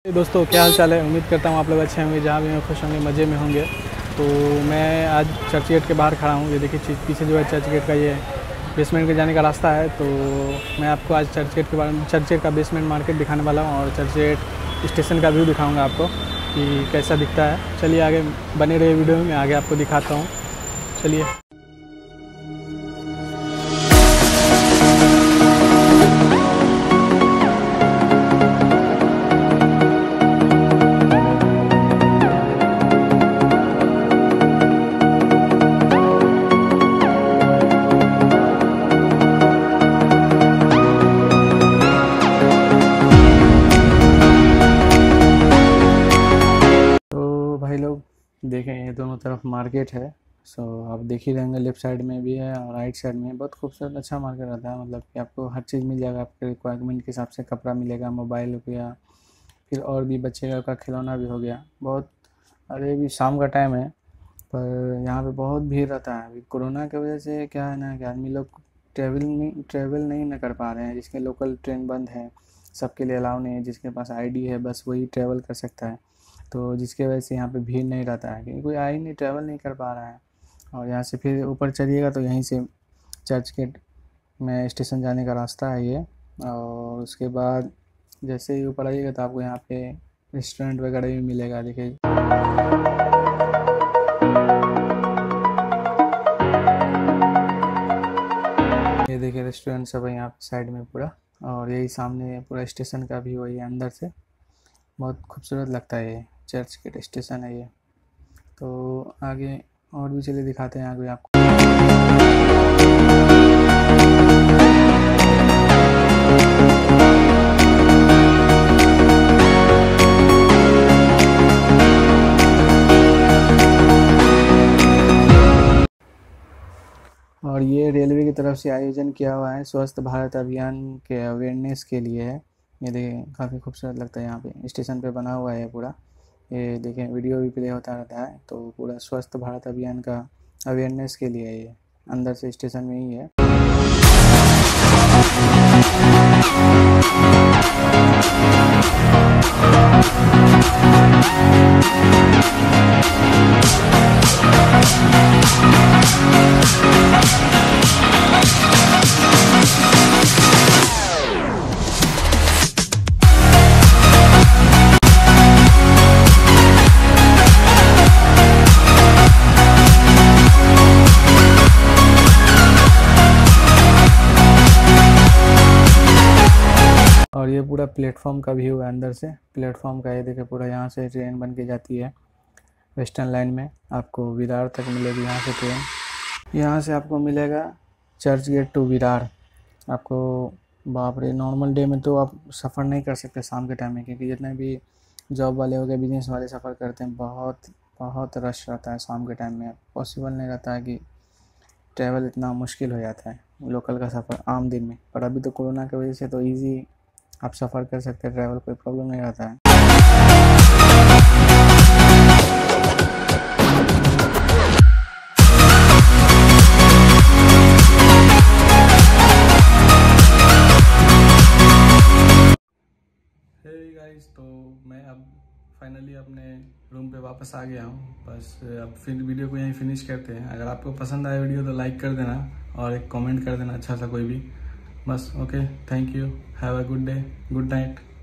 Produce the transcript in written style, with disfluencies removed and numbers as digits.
दोस्तों क्या हाल चाल है। उम्मीद करता हूँ आप लोग अच्छे होंगे, जहाँ भी हैं खुश होंगे, मज़े में होंगे। तो मैं आज चर्च गेट के बाहर खड़ा हूँ। ये देखिए पीछे जो है चर्च गेट का ये बेसमेंट के जाने का रास्ता है। तो मैं आपको आज चर्च गेट के बारे में, चर्च गेट का बेसमेंट मार्केट दिखाने वाला हूँ और चर्च गेट स्टेशन का व्यू दिखाऊँगा आपको कि कैसा दिखता है। चलिए आगे बने रहिए वीडियो में, आगे आपको दिखाता हूँ। चलिए। भाई लोग देखें, ये दोनों तरफ मार्केट है। आप देख ही रहेंगे, लेफ़्ट साइड में भी है और राइट साइड में। बहुत खूबसूरत अच्छा मार्केट रहता है। मतलब कि आपको हर चीज़ मिल जाएगा, आपके रिक्वायरमेंट के हिसाब से कपड़ा मिलेगा, मोबाइल हो गया, फिर और भी बच्चे का खिलौना भी हो गया। बहुत अरे भी शाम का टाइम है पर यहाँ पे बहुत भीड़ रहता है। अभी कोरोना की वजह से क्या है ना कि आदमी लोग ट्रैवल नहीं ना कर पा रहे हैं। जिसके लोकल ट्रेन बंद है, सबके लिए अलाउ नहीं है। जिसके पास आईडी है बस वही ट्रैवल कर सकता है। तो जिसके वजह से यहाँ पे भीड़ नहीं रहता है, क्योंकि कोई आई नहीं, ट्रैवल नहीं कर पा रहा है। और यहाँ से फिर ऊपर चढ़िएगा तो यहीं से चर्च गेट में स्टेशन जाने का रास्ता है ये। और उसके बाद जैसे ही ऊपर आइएगा तो आपको यहाँ पे रेस्टोरेंट वगैरह भी मिलेगा। देखिए ये देखिए रेस्टोरेंट सब है यहाँ पे साइड में पूरा। और यही सामने पूरा स्टेशन का भी वही अंदर से बहुत खूबसूरत लगता है। ये चर्च गेट स्टेशन है ये। तो आगे और भी चलिए दिखाते हैं आगे आपको। और ये रेलवे की तरफ से आयोजन किया हुआ है, स्वच्छ भारत अभियान के अवेयरनेस के लिए है। ये देखिए काफ़ी खूबसूरत लगता है। यहाँ पे स्टेशन पे बना हुआ है पूरा। ये देखें वीडियो भी प्ले होता रहता है। तो पूरा स्वच्छ भारत अभियान का अवेयरनेस के लिए ये अंदर से स्टेशन में ही है। और ये पूरा प्लेटफॉर्म का व्यू है अंदर से। प्लेटफॉर्म का ये देखिए पूरा, यहाँ से ट्रेन बन के जाती है वेस्टर्न लाइन में, आपको विरार तक मिलेगी यहाँ से ट्रेन। यहाँ से आपको मिलेगा चर्च गेट टू विरार। आपको बाप रे, नॉर्मल डे में तो आप सफ़र नहीं कर सकते शाम के टाइम में, क्योंकि जितने भी जॉब वाले हो गए, बिजनेस वाले सफ़र करते हैं, बहुत बहुत रश रहता है शाम के टाइम में। पॉसिबल नहीं रहता है कि ट्रैवल, इतना मुश्किल हो जाता है लोकल का सफ़र आम दिन में। पर अभी तो कोरोना की वजह से तो ईजी आप सफ़र कर सकते हैं, ट्रैवल कोई प्रॉब्लम नहीं रहता है। हे गाइस, तो मैं अब फाइनली अपने रूम पे वापस आ गया हूँ। बस अब फिर वीडियो को यहीं फिनिश करते हैं। अगर आपको पसंद आया वीडियो तो लाइक कर देना और एक कमेंट कर देना अच्छा सा कोई भी। बस okay, thank you, have a good day, good night.